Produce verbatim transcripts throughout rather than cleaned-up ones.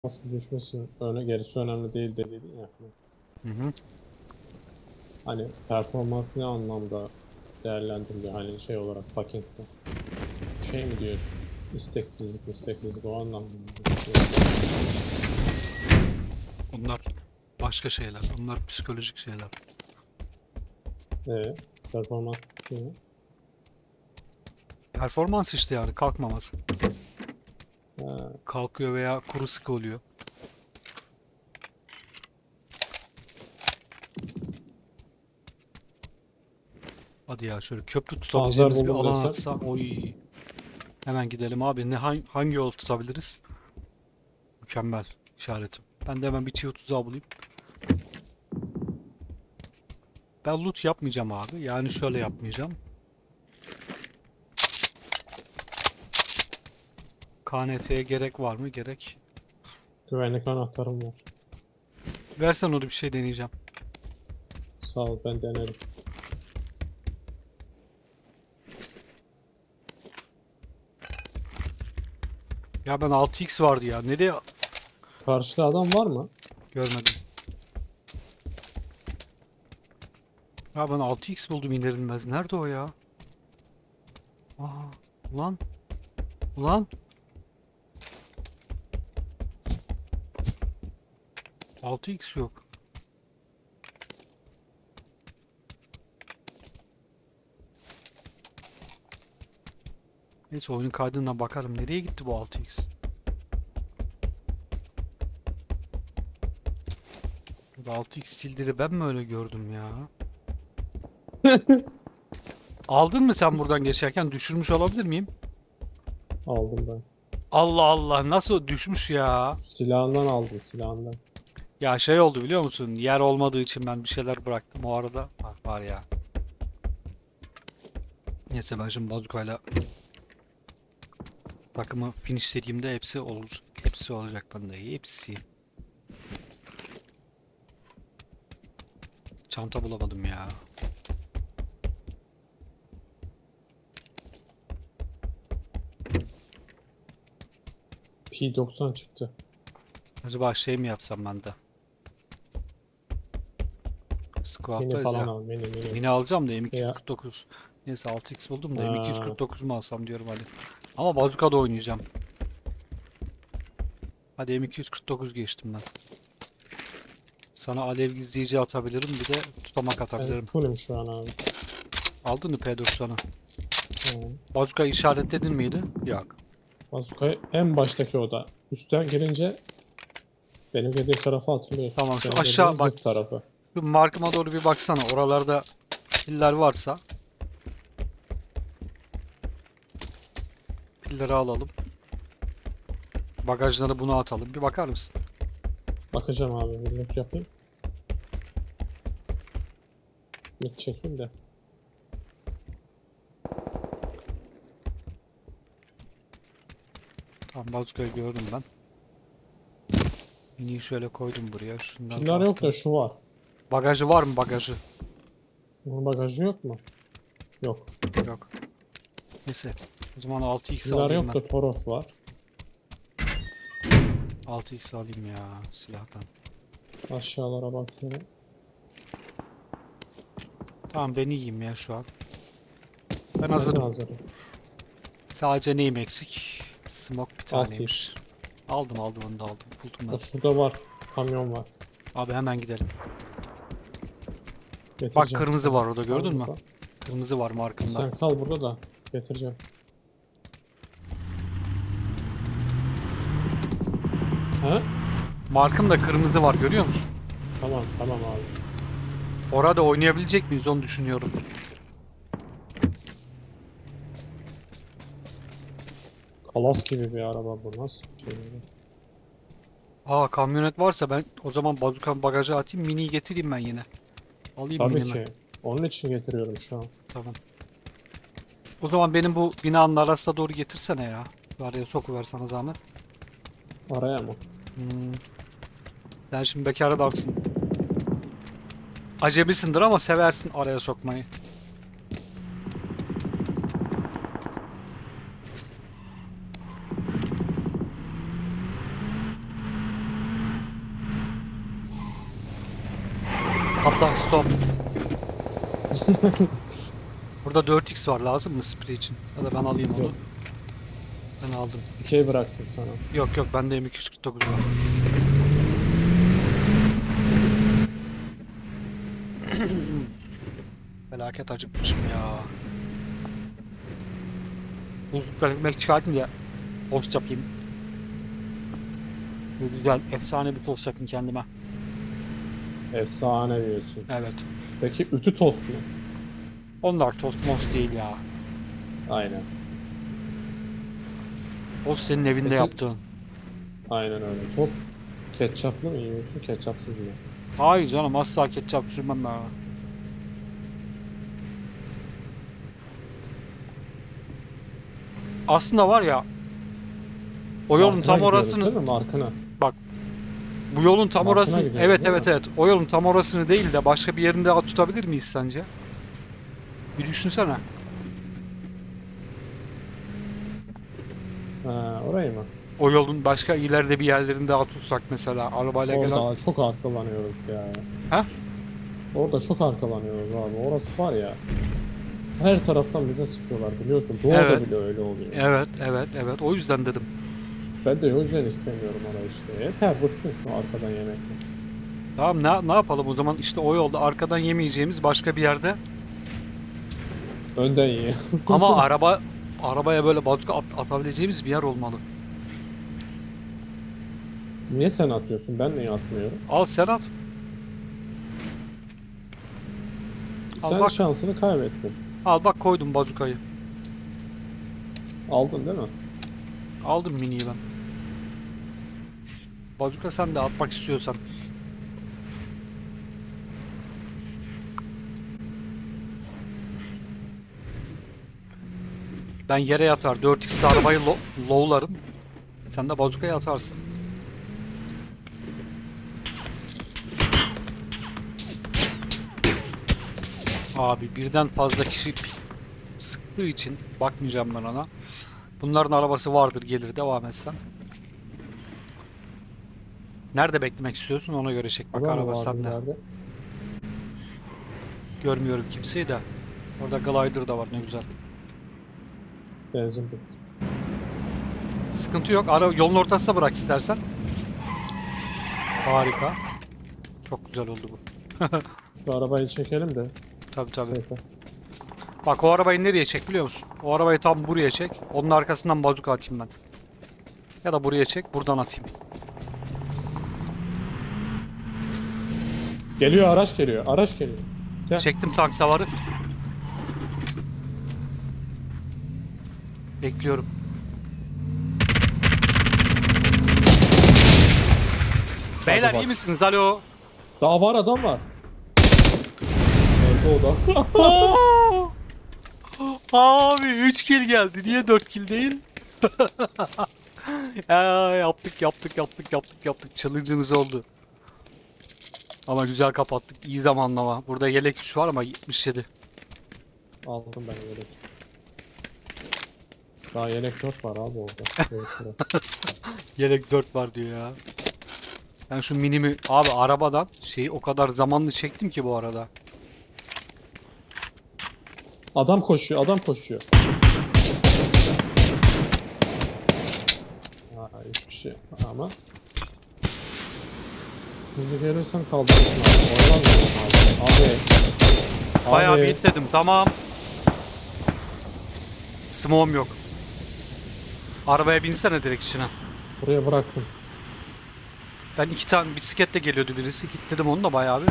Nasıl düşmesi öne gerisi önemli değil dediydin ya. Hı hı. Hani performans ne anlamda değerlendiriliyor hani şey olarak pakette. Şey mi diyorsun? İsteksizlik, isteksizlik o anlamda mı diyorsun? Yoksa Onlar başka şeyler. Onlar psikolojik şeyler. e, performans ne? Performans işte yani kalkmaması. Ha, Kalkıyor veya kuru sıkı oluyor. Hadi ya şöyle köprü panzer tutabileceğimiz bir buldum alan desem. atsa. Oy. Hemen gidelim abi. Ne hangi, hangi yol tutabiliriz? Mükemmel işaretim. Ben de hemen bir çivi tuzağı bulayım. Ben loot yapmayacağım abi. Yani şöyle yapmayacağım. K N T'ye gerek var mı? Gerek. Güvenlik anahtarım var. Versen onu bir şey deneyeceğim. Sağ ol ben denerim. Ya ben altı x vardı ya. Nereye Karşıda adam var mı? görmedim. Ya ben altı x buldum indirilmez. Nerede o ya? Aa, ulan. Ulan. altı x yok. Neyse oyunun kaydına bakarım. Nereye gitti bu altı x? Burada altı x sildir'i ben mi öyle gördüm ya? Aldın mı sen buradan geçerken? Düşürmüş olabilir miyim? Aldım ben. Allah Allah nasıl düşmüş ya? Silahından aldım silahından. Ya şey oldu biliyor musun? Yer olmadığı için ben bir şeyler bıraktım o arada. Var, var ya. Neyse ben şimdi bazukayla takımı finishlediğimde hepsi olur. Hepsi olacak bende. Hepsi. Çanta bulamadım ya. P doksan çıktı. Acaba şey mi yapsam ben de? Mini Squad'dayız falan ya. al mini mini. Mini alacağım da Ya M iki yüz kırk dokuz. Neyse altı x buldum da ha, M iki yüz kırk dokuz mu alsam diyorum hadi. Ama bazukada oynayacağım. Hadi M iki yüz kırk dokuz geçtim ben. Sana alev gizleyici atabilirim bir de tutamak ben atabilirim. fullüm şu an abi. Aldın mı P doksanı? Ha. Bazuka işaretledin miydi? Yok. Bazuka en baştaki oda. Üstten girince benim dediğim tarafı hatırlıyorsun. Tamam şu Senin dediğin aşağı bak. zıt tarafı. Şu markıma doğru bir baksana. Oralarda piller varsa pilleri alalım. Bagajlara bunu atalım. Bir bakar mısın? Bakacağım abi. Bir not yapayım. Not çekeyim de. Tamam bazukayı gördüm ben. Miniyi şöyle koydum buraya. Şundan da Piller yok da attım. şu var. Bagajı var mı bagajı? Bunun bagajı yok mu? Yok. Yok. Neyse. O zaman altı x Piller alayım yok ben. da Toros var. altı x alayım ya silahtan. Aşağılara bakıyorum. Tamam ben iyiyim ya şu an. Ben Ben de hazırım. hazırım. Sadece neyim eksik? Smoke bir altı x. taneymiş. Aldım aldım onu da aldım. Buldum ben. Bak şurada var. Kamyon var. Abi hemen gidelim. Bak Getireceğim. kırmızı Sen var orada kal gördün mü? burada. Kırmızı var markında. Sen kal burada da. Getireceğim. Ha? Markımda kırmızı var görüyor musun? Tamam tamam abi. Orada oynayabilecek miyiz onu düşünüyorum. Kalas gibi bir araba bu. Nasıl bir şey böyle? Aa kamyonet varsa ben o zaman bazukan bagaja atayım miniyi getireyim ben yine. Alayım Tabii minimi. ki. Onun için getiriyorum şu an. Tamam. O zaman benim bu binanın arasına doğru getirsene ya. Şu araya sokuver sana zahmet. Araya mı? Hmm. Sen şimdi bekar adamsın. Acemisindir ama seversin araya sokmayı. Kaptan stop. Burada dört x var, lazım mı sprey için? Ya da ben alayım onu. Yok. Ben aldım. Dikey bıraktım sana. Yok yok, bende M iki yüz kırk dokuz var. Felaket acıkmışım ya. Buzluktan ekmek çıkartayım da tost yapayım. Böyle güzel, efsane bir tost yapayım kendime. Efsane diyorsun. Evet. Peki ütü tost mu? Onlar tost most değil ya. Aynen. Tost senin evinde Peki- yaptığın. Aynen öyle. Tost ketçaplı mı yiyorsun, ketçapsız mı? Hayır canım, asla ketçap sürmem ben. Aslında var ya, o yolun Markına tam gidiyoruz orasını, değil mi? Markına. bu yolun tam Markına orasını, gidiyoruz, evet değil evet mi? evet, o yolun tam orasını değil de başka bir yerinde tutabilir miyiz sence? Bir düşünsene. Ha, orayı mı? O yolun başka ileride bir yerlerinde tutsak mesela, arabayla gelen. Orada çok arkalanıyoruz ya. Ha? Orada çok arkalanıyoruz abi. Orası var ya. Her taraftan bize sıkıyorlar biliyorsun. Doğuda Evet. bile öyle oluyor. Evet evet evet, o yüzden dedim. Ben de o yüzden istemiyorum orayı işte. Yeter bıktım şu arkadan yemekten. Tamam, ne, ne yapalım o zaman, işte o yolda arkadan yemeyeceğimiz başka bir yerde. Önden ye. Ama araba arabaya böyle bazuka at, atabileceğimiz bir yer olmalı. Niye sen atıyorsun? Ben niye atmıyorum? Al Serhat. Al Sen bak. şansını kaybettin. Al bak, koydum bazukayı. Aldın değil mi? Aldım miniyi ben. Bazuka sen de atmak istiyorsan. Ben yere yatar dört x arabayı lo lowlarım. Sen de bazukayı atarsın. Abi birden fazla kişi sıktığı için bakmayacağım ben ona. Bunların arabası vardır, gelir, devam etsen. Nerede beklemek istiyorsun, ona göre çek bak, Adam mı araba vardı sende. ileride? Görmüyorum kimseyi de. Orada glider da var, ne güzel. Benzin bitti. Sıkıntı yok. Ara yolun ortasına bırak istersen. Harika. Çok güzel oldu bu. Şu arabayı çekelim de. Tabii tabii. Seyfe. Bak, o arabayı nereye çek biliyor musun? O arabayı tam buraya çek. Onun arkasından bazuka atayım ben. Ya da buraya çek, buradan atayım. Geliyor, araç geliyor. Araç geliyor. Gel. Çektim tank savarı. Bekliyorum. Beyler bak. iyi misiniz? Alo. Daha var, adam var. Öldü o da. Oo! Abi üç kill geldi. Niye dört kill değil? Ya, yaptık yaptık yaptık yaptık yaptık. Challenge'ımız oldu. Ama güzel kapattık. İyi zamanlama. Burada yelek üç var ama yetmiş yedi. Aldım ben yelek. Daha yelek dört var abi orada. Evet, Yelek dört var diyor ya. Ben şu minimi abi arabadan şeyi o kadar zamanlı çektim ki bu arada. Adam koşuyor, adam koşuyor. Ha, üç kişi ama. Hızlı gelirsen kaldırırsın abi. Oyalanmıyorum abi. Abi. Bayağı bir Abi. hitledim. Tamam. Smoke'um yok. Arabaya binsene direkt içine. Buraya bıraktım. Ben iki tane bisikletle geliyordu birisi. Hitledim onu da bayağı bir.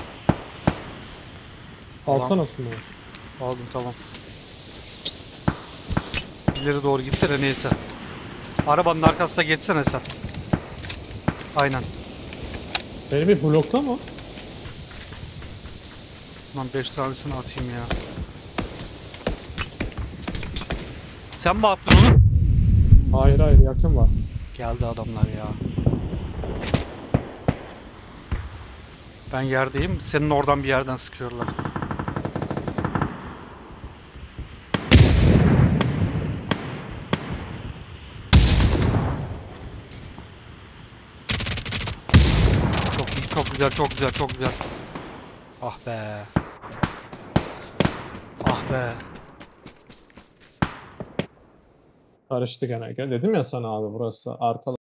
Alsana şunu. Aldım, tamam. İleri doğru gitti de neyse. Arabanın arkasına geçsene sen. Aynen. Benim bir blokta mı? Lan beş tanesini atayım ya. Sen mi attın onu? Hayır hayır, yakın var. Geldi adamlar ya. Ben yerdeyim. Senin oradan bir yerden sıkıyorlar. Çok iyi, çok güzel, çok güzel, çok güzel. Ah be. Ah be. Karıştı gene. Dedim ya sana abi, burası arka